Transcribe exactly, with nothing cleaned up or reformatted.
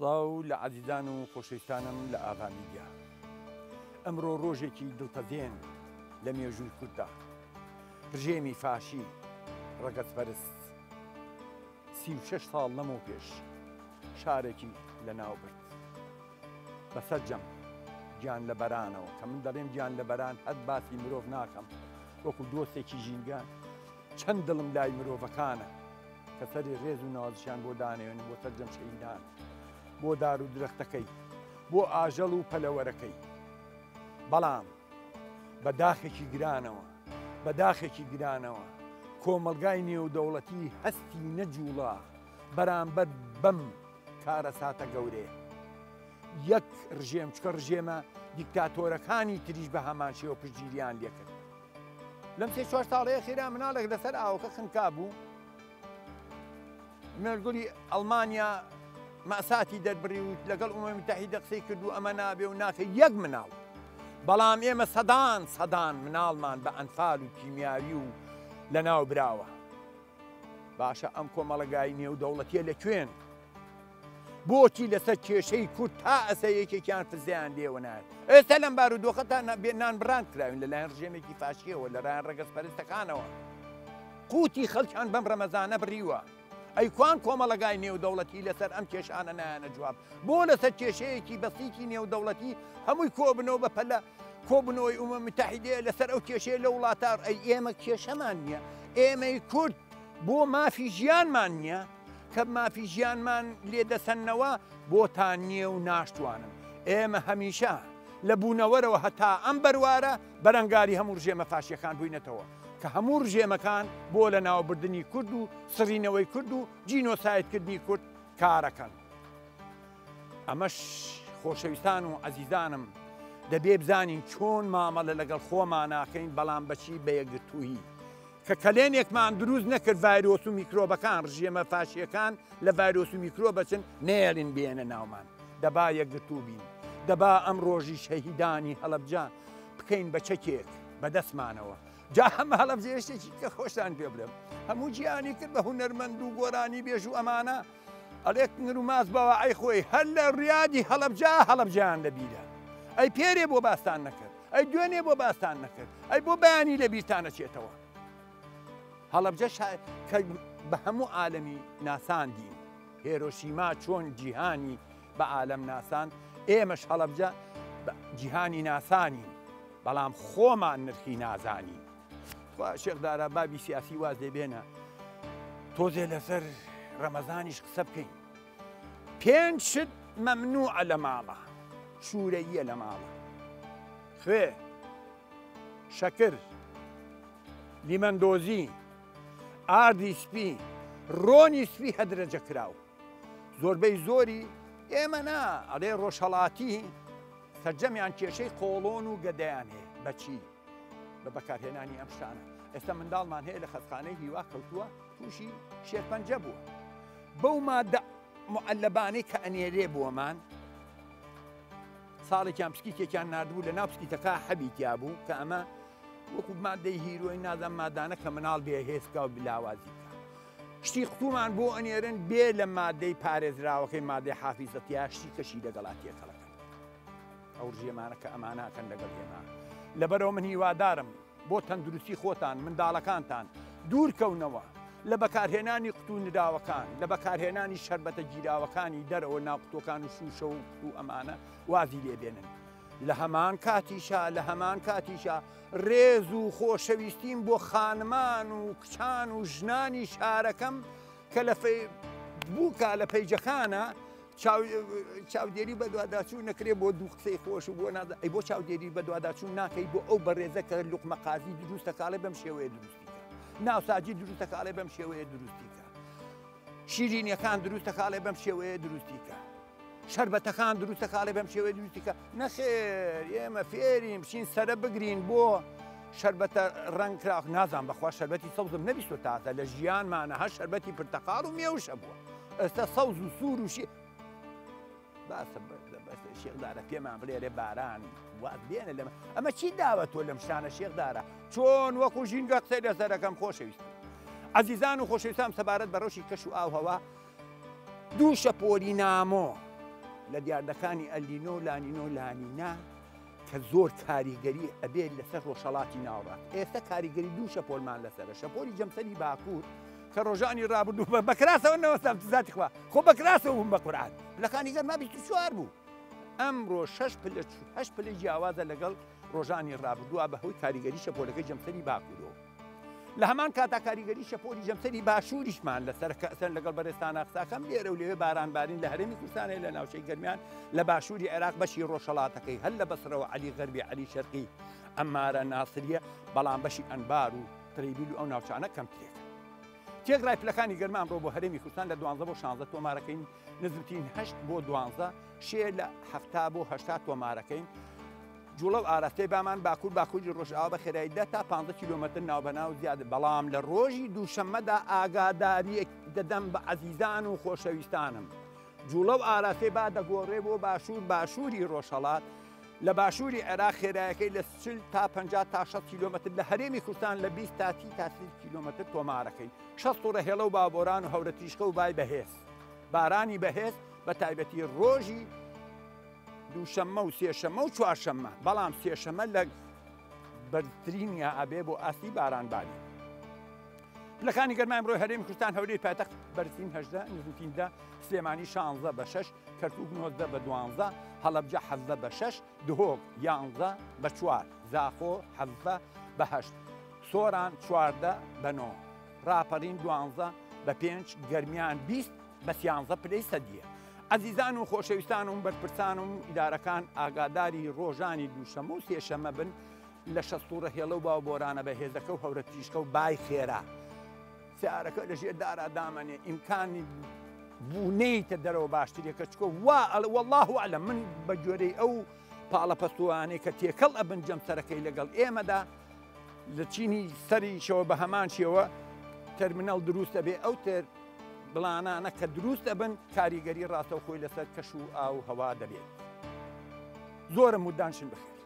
سڵاو لە عەزیزان و خۆشەویستانم لە ئاوا میدیا. ئەمڕۆ ڕۆژێکی دڵتەزێن لە مێژووی کورتدا، ڕژێمی فاشی ڕەگەزپەرست سی و شەش ساڵ لەمەوە پێش شارێکی لە ناو برد. بەسەر جەم گیان لە بەرانەوە، کە من دەڵێم گیان لە بەران هەر باسی مرۆڤ ناکەم، وەکو دۆستێکی ژینگان چەند دڵم لای مرۆڤەکانە کە سەری ڕێز و نازشیان بۆ دانێن بۆ سەرجەم شەیدان، بۆ دار و درەختەکەی، بۆ ئاژەڵ و پەلەوەرەکەی. بەڵام بە داخێکی گرانەوە بە داخێکی گرانەوە کۆمەلگای نێودەوڵەتی هەستی نەجوڵا بەرامبەر بەم کارە ساتە گەورەیە. یەک ڕژێم چکە ڕژێمە دیکتاتۆرەکانی تریش بە هەمان شێوە پشتگیریان لێکرد. لەم سێ چوار ساڵەیە خێرا مناڵێک لەسەر ئاوەکە خنکا بوو، مێژگوڵی ئەڵمانیا مەساتی دەربڕی و لەگەڵ ئومەمی متحیدە قسەی کرد و ئەمە نابێ و ناکە یەک مناڵ. بەڵام ئێمە سەدان سەدان مناڵمان بە ئەنفال و کیمیاوی و لە ناو براوە. باشە ئەم کۆمەڵگای نێودەوڵەتیە لەکوێن؟ بۆچی لەسەر کێشەی کورد تا ئەسە یەکێکیان فزیان لێوە نایێت؟ ئێستا لەم بارودۆخە تا نان بڕان کراوین لەلایەن ڕژێمێکی فاشیەوە، لەلایەن ڕەگەزپەرستەکانەوە. قوتی خەڵکیان بەم ڕەمەزانە بڕیوە. ئەی کوان کۆمەڵگای نێودەوڵەتی لەسەر ئەم کێشانە نایانە جواب؟ بۆ لەسەر کێشەیەکی بەسیتی نێودەوڵەتی هەمووی کۆبنەوە بە پەلە کۆبنەوەی ئومەمی متحیدەیە لەسەر ئەو کێشەیە لە وڵاتار. ئەی ئێمە کێشەمان نییە، ئێمەی کورد بۆ مافی ژیانمان نییە کە مافی ژیانمان لێدەسەنەوە بۆتان نییە و ناشتوانم. ئێمە هەمیشە لە بوونەوەرەوە هەتا ئەم بەروارە بەرەنگاری هەموو ڕژێمە فاشیەکان بووینەتەوە کە هەموو ڕژێمەکان بۆ لە ناوبردنی کورد و سڕینەوەی کورد و جینۆسایدکردنی کورد کارەکەن. ئەمەش خۆشەویستان و عەزیزانم دەبێ بزانین چۆن مامەڵە لەگەڵ خۆمان ناکەین، بەڵام بەچی بە یەکگرتوویی کە کەلێنێکمان دروست نەکرد ڤایرۆس و میکرۆبەکان، ڕژێمە فاشیەکان لە ڤایرۆس و میکرۆ بچن نێڵین بێنە ناومان. دەبا یەکگرتوو بین، دەبا ئەم ڕۆژی شەهیدانی هەڵەبجە بکەین بە چەکێک بەدەستمانەوە. جا هەمە هەڵەبجە شتێکی کە خۆشتان پێ بڵێم، هەموو گیانی کرد بە هونەرمەند و گۆرانی بێژ و ئەمانە ئەڵێک نر و ماز بەوە ئەی خۆی هەر لە ڕیادی هەڵەبجە هەڵەبجیان لەبیرە. ئەی پێرێ بۆ باستان نەکرد، ئەی دوێنێ بۆ باستان نەکرد، ئەی بۆ بەیانی لە بیرتانە چێتەوە. هەڵەبجە کە بە هەموو عالەمی ناساندین، هێرۆشیما چۆن جیهانی بە عالەم ناسان، ئێمەش هەڵەبجە جیهانی ناسانین، بەڵام خۆمان نرخی نازانین. شێخدارە بابی سیاسی واز دەبێنە تۆزێ لەسەر ڕەمەزانیش قسە بکەین. پێنج شت مەمنوعە لە ماڵە، شوورەییە لە ماڵە: خوێ، شەکر، لیمەندۆزی، ئاردی سپی، ڕۆنی سپی هەدرەجە کراو. زۆربەی زۆری ئێمە نا ئەڵێ ڕۆژهەڵاتی سەرجەمیان کێشەی قۆڵۆن و گەدەیان هەیە. بەچی؟ بە بەکارهێنانی ئەم شتانە. ئێستا منداڵمان هەیە لە خەستخانەی هیوا کەوتووە تووشی شێرپەنجە بووە. بەو مادە مؤەلەبانەی کە ئەنێرێ بووەمان، ساڵێکیان پسکیتێکیان نردبوو لە ناو پسکیتەکە حەبیتیا بوو کە ئەمە وەکو مادەی هیرۆی نازان مادانە کە مناڵ بێهێزکە و بلاوازی بکە. شتی قوتومان بۆ ئەنێرن بێ لە مادەی پارێزراوەکەی مادەی حافیزەتیا شتی کەشی لەگەڵا تێکەڵەکەن. ئەو ڕژێمانە کە ئەماناکەن لەگەڵ ئێمە. لەبەرەوە من هیوادارم بۆ تەندروستی خۆتان، منداڵەکانتان دوورکەونەوە لە بەکارهێنانی قوتو نراوەکان، لە بەکارهێنانی شەربەتە گیراوەکانی دەرەوە ناو قوتوەکان و شوشە و قوتو ئەمانە وازی لێبێنن. لە هەمان کاتیشا لە هەمان کاتیشا ڕێز و خۆشەویستیم بۆ خانمان و کچان و ژنانی شارەکەم کە لە بووکە لە پەیجەکانە چاودێری بە دوواداچوو نەکرێ بۆ دوو قسەی خۆش و بۆ نازە. ئەی بۆ چاودێری بە دوواداچوو ناکەی بۆ ئەو بەڕێزە کە لوقمە قازی دروستەکاڵێ بەم شێوەیە دروستیکە، ناوساجی دروستەکاڵێ بەم شێوەیە دروستیکە، شیرینیەکان دروستەکاڵێ بەم شێوەیە دروستیکە، شەربەتەکان دروستەکاڵێ بەم شێوەیە دروستیکە. نەخێر، ئێمە فێریم بچین سەرە بگرین بۆ شەربەتە ڕەنگکراو. نازان بەخوا شەربەتی سەوزم نەبیستۆ تازە لە ژیانمانە هەر شەربەتی پرتەقاڵ و مێوشە بووە. ئێستا سەوز و سوور و شێ باسە شێخدارە پێمان بڵێرێ باران واز بێنە لەمە. ئەمە چی داوە تۆ لەم شانە شێخدارە؟ چۆن وەکو ژینگە قسەی لەسەرەکەم خۆشەویست. عەزیزان و خۆشەویستان سەبارەت بە ڕۆژی کەش و ئاو هەوا دوو شەپۆلی نامۆ لە دیاردەکانی ئەلینۆ لانینۆ لانینا کە زۆر کاریگەری ئەبێت لەسەر ڕۆژهەڵاتی ناوڕات. ئێستا کاریگەری دوو شەپۆلمان لەسەرە، شەپۆلی جەمسەری باکوور کە ڕۆژانی ڕابردوو بەکراسەوە نەوەستام ذاتی خوا خۆ بەکراسەوە بووم بە قورعان لەکانی گەرما بیست و چوار بوو. ئەمڕۆ شەش پلە هەشت پلەی جیاوازە لەگەڵ ڕۆژانی ڕابردووە بەهۆی کاریگەری شەپۆلەکەی جەمسەری باکوورەوە. لە هەمان کاتا کاریگەری شەپۆلی جەمسەری باشووریشمان لەسەر کەسەر لەگەڵ بەرێستانە قساکەم لێرە و لێوێ بارانبارین لە هەرێمی کوردستانەیە لە ناوچەی گەرمیان لە باشووری عێراق بەشی ڕۆژهەڵاتەکەی هەر لە بەسرەوە عەلی غەربی عەلی شەرقی ئەمارە ناسریە بەڵام بەشی ئەنبار و ترەیبیل و ئەو ناوچانە کەم تێکە. تێگڕای پلەکانی گەرمان ڕۆ بۆ هەرێمی کوردستان لە دوانزە بۆ شانزە تۆمارەکەین نزمترین هەشت بۆ دوانزە شێ لە هەفتا بۆ هەشتا تۆمارەکەین. جوڵە و ئاراستەی بامان باکوور باکووری ڕۆژئاوا بە خێراییدا تا پانزە کیلۆمەتر ناوبەناو زیادە، بەڵام لە ڕۆژی دووشەممەدا ئاگاداری دەدەم بە عەزیزان و خۆشەویستانم. جوڵە و ئاراستەی با دەگۆڕێ بۆ باشوور باشووری ڕۆژهەڵات لە باشووری عێراق خێراییەکەی لە چل تا پەنجا تا شەست کیلۆمەتر لە هەرێمی کوردستان لە بیست تا سی تا سی کیلۆمەتر تۆمارەکەی. شەست و ڕەهێڵە و بابۆران و هەورە تیشکە و بای بەهێز بارانی بەهێز بە تایبەتی ڕۆژی دووشەممە و سێشەممە و چوارشەممە، بەڵام سێشەممە لە بەرزترینیا ئەبێ بۆ ئاستی بارانباری. لەکانی گەرمای ئەمڕۆی هەرێمی کوردستان هەولێر پایتەخت بەرزترین هەژدە، نزمتریندا سلێمانی شانزە بە شەش، کەرکووک نۆزدە بە دوانزە، هەڵەبجە حەزدە بە شەش، دهۆک یانزە بە چوار، زاخۆ حەزدە بە هەشت، سۆران چواردە بە نۆ، ڕاپەڕین دوانزە بە پێنج، گەرمیان بیست بە سیانزە پلەی سەدیە. عەزیزان و خۆشەویستان و بەرپرسان و ئیدارەکان ئاگاداری ڕۆژانی دووشەممە و سێشەممە بن لە شەست و ڕەهێڵە و باوبۆرانە بەهێزەکە و هەورە تیشکە و بای خێرا. سیارەکە لە ژێر دارا دامەنێ ئیمکانی بوونەیتە دەرەوە باشترێکە چکۆ وا وەڵڵاهو ئەعلەم من بە جۆرەی ئەو پاڵە پەستوانەی کە تێکەڵ ئەبن جەمسەرەکەی لەگەڵ ئێمەدا لە چینی سەریشەوە بە هەمان شێوە تەرمینەڵ دروستە بێ ئەو تر بڵانانە کە دروست دەبن کاریگەری ڕاستەوخۆی لەسەر کەش و ئاو هەوا دەبێت. زۆرم مودانشن بخێر.